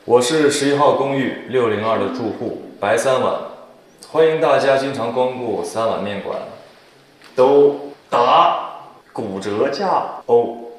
我是11号公寓602的住户白三碗，欢迎大家经常光顾三碗面馆，都打骨折价哦。